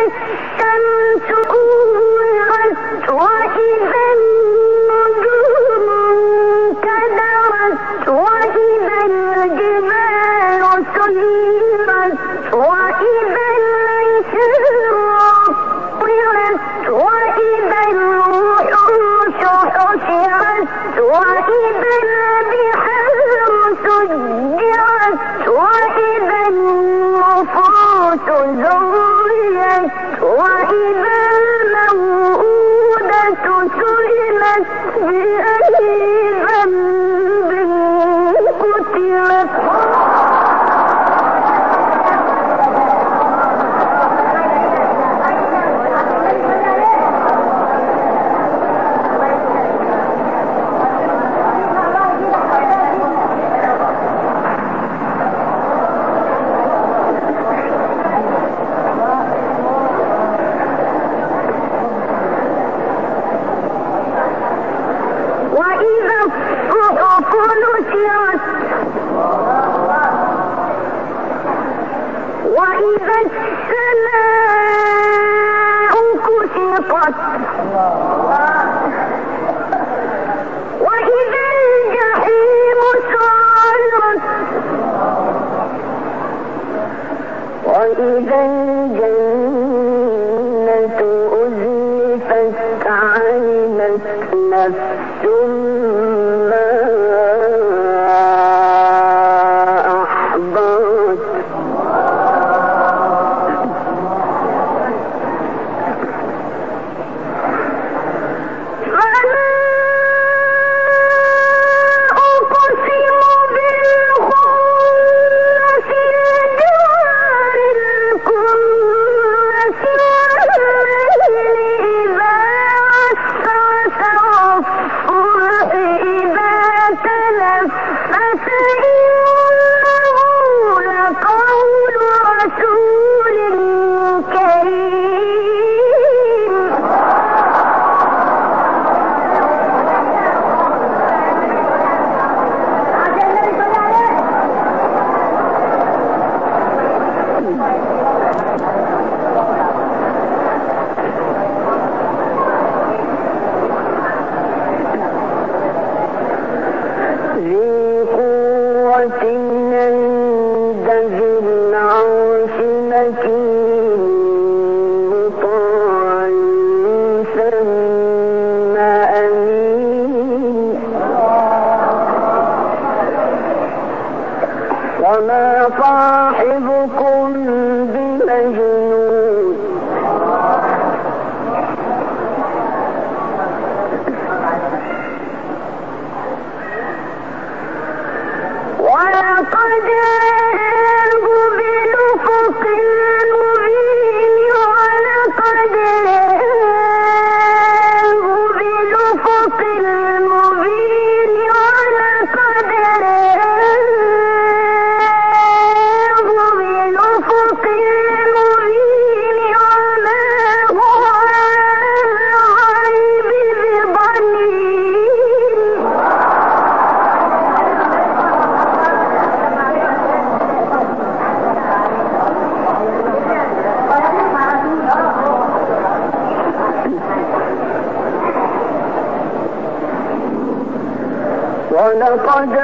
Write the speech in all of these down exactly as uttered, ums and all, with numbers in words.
ولقد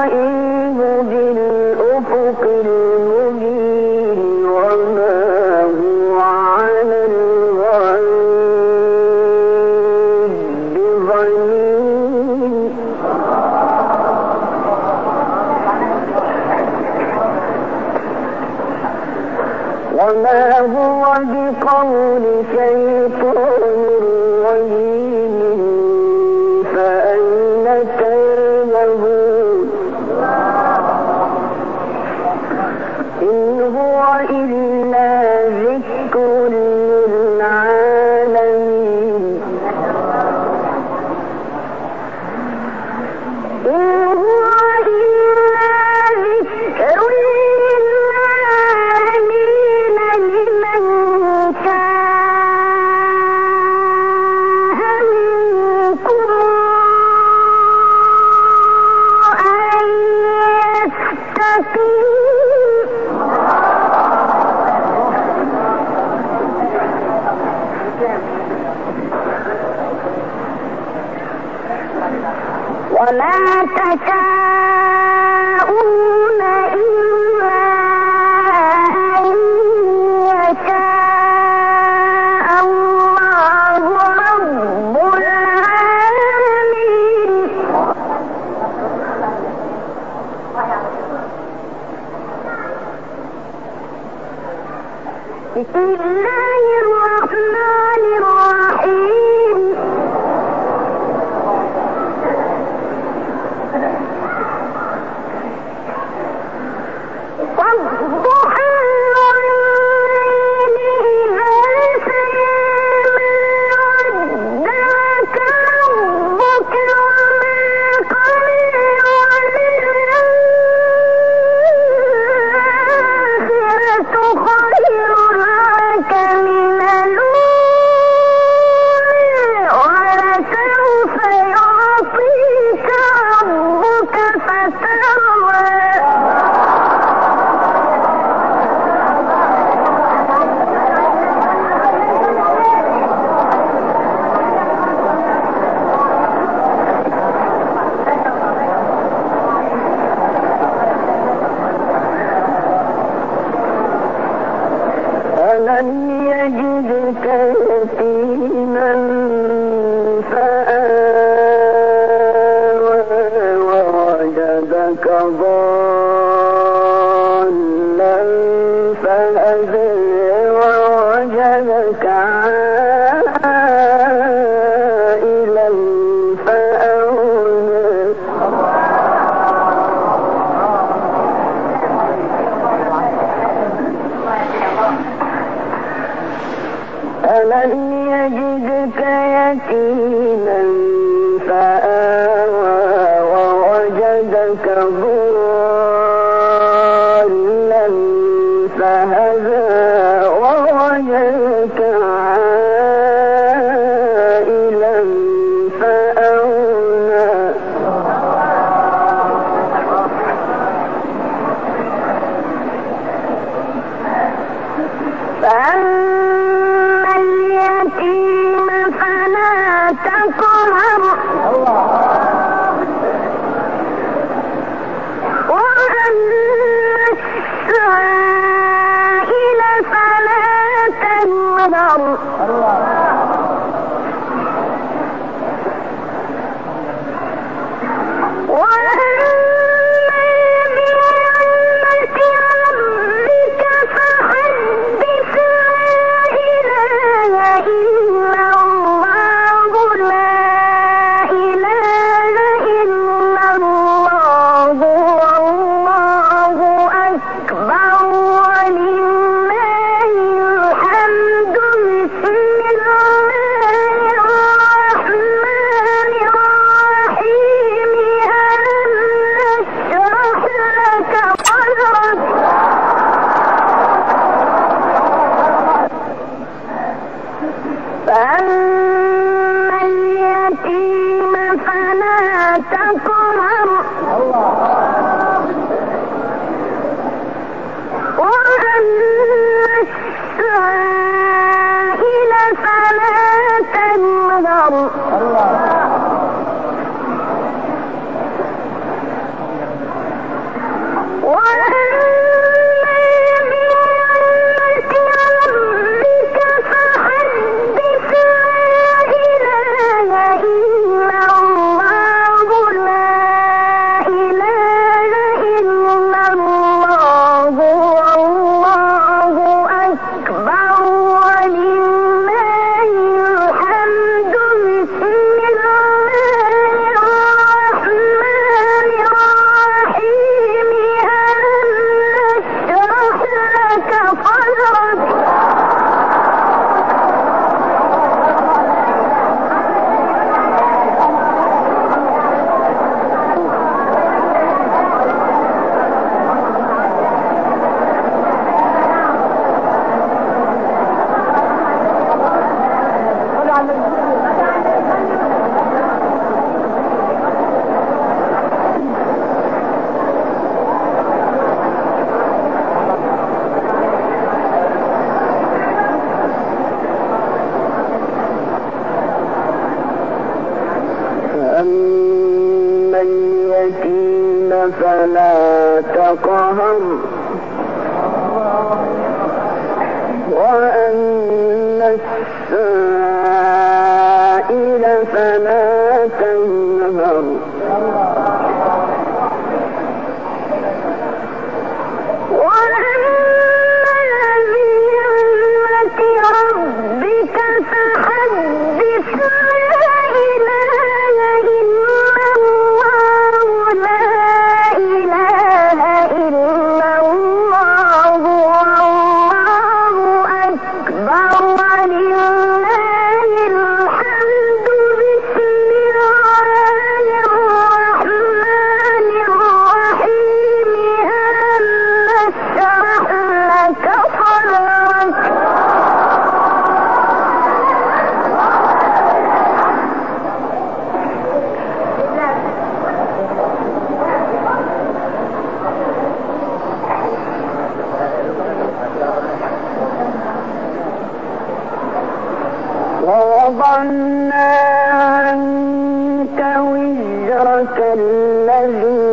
رأيه بالأفق المبين وما هو على الغيب بضنين وما هو بقول شيطان رجيم فأين تذهبون إن هو إلا ذكر للعالمين إن هو إلا ذكر للعالمين لمن كان وما تشاءون إلا أن يشاء الله رب العالمين. بسم الله الرحمن الرحيم. والضحى والليل إذا سجى ما ودعك ربك وما قلى وللآخرة خير لك من الأولى ولسوف يعطيك ربك فترضى. ألم يجدك يتيما فآوى ووجدك ضالا فهدى ووجدك عائلا فأغنى. ألم يجدك يتيما فآوى ووجدك ضالا فهدى ووجدك عائلا فأغنى. فأما اليتيم فلا تقهر وأما السائل فلا تنهر. بسم الله فلا تقهر وأن السائل فلا تنهر ووضعنا عنك وزرك الذي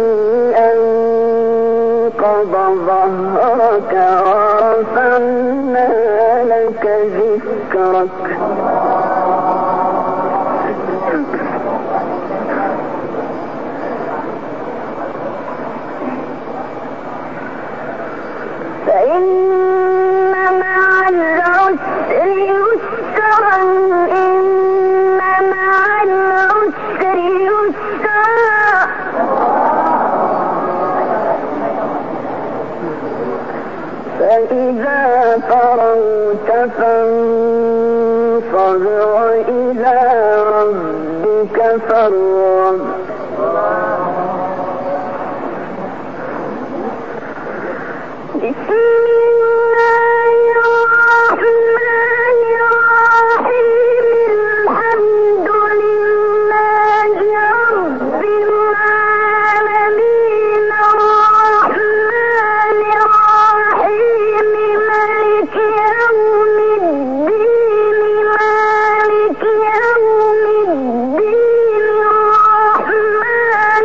أنقض ظهرك ورفعنا لك ذكرك فإن مع العسر يسرا إن مع العسر يسرا فإذا فرغت فانصب وإلى ربك فارغب بسم الله الرحمن الرحيم الحمد لله رب العالمين الرحمن الرحيم مالك يوم الدين مالك يوم الدين الرحمن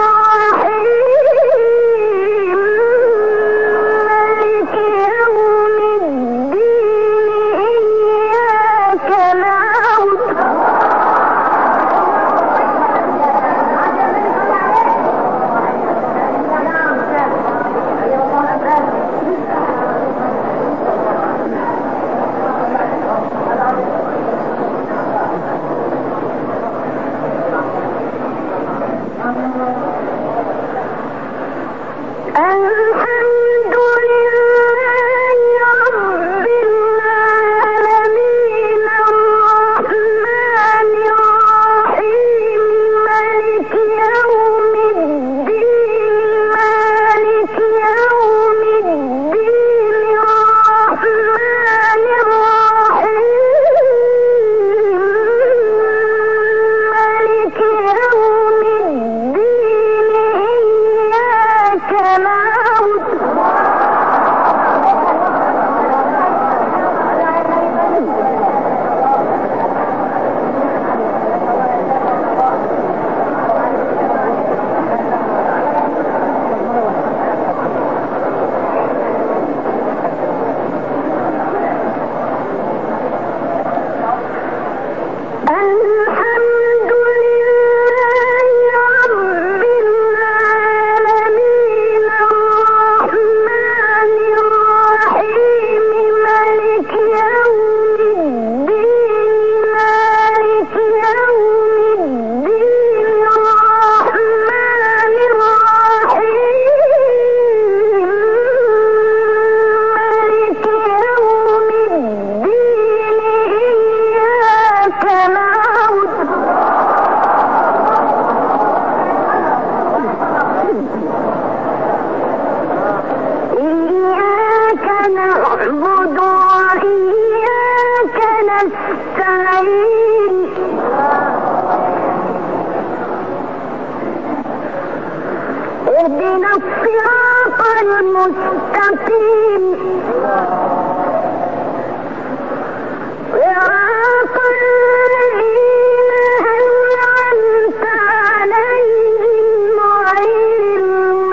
الرحيم مالك يوم الدين إياك نعبد الحمد لله رب العالمين الرحمن الرحيم مالك يوم الدين مالك يوم الدين الرحمن الرحيم مالك يوم الدين إياك نعبد الحمد لله رب العالمين الرحمن الرحيم مالك يوم الدين مالك يوم الدين الرحمن الرحيم مالك يوم الدين إياك نعبد إياك نعبد وإياك نستعين اهدنا الصراط المستقيم صراط الذين أنعمت عليهم غير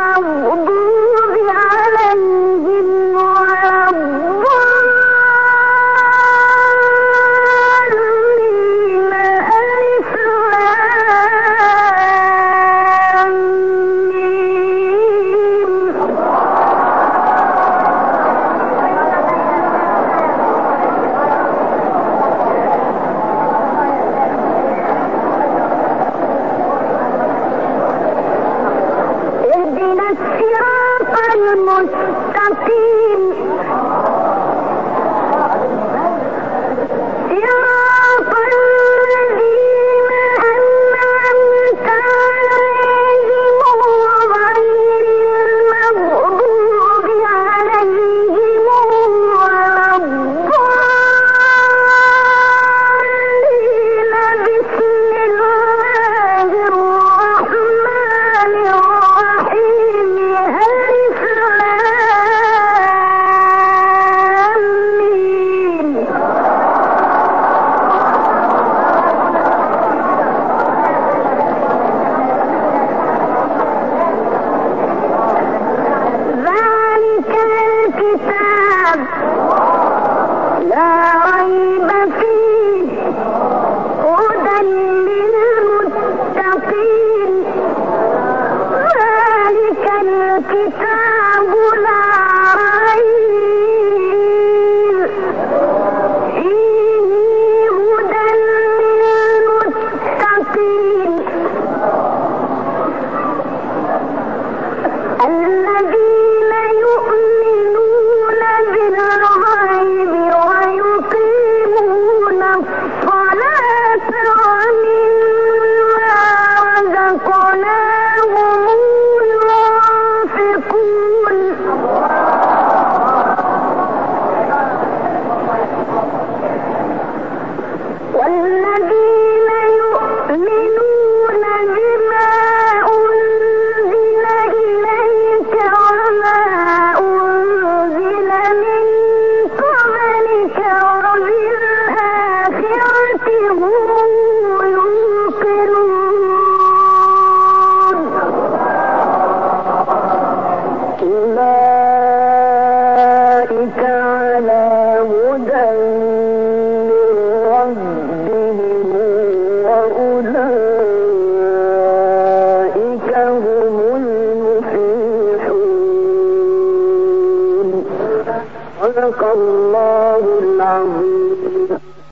الرحيم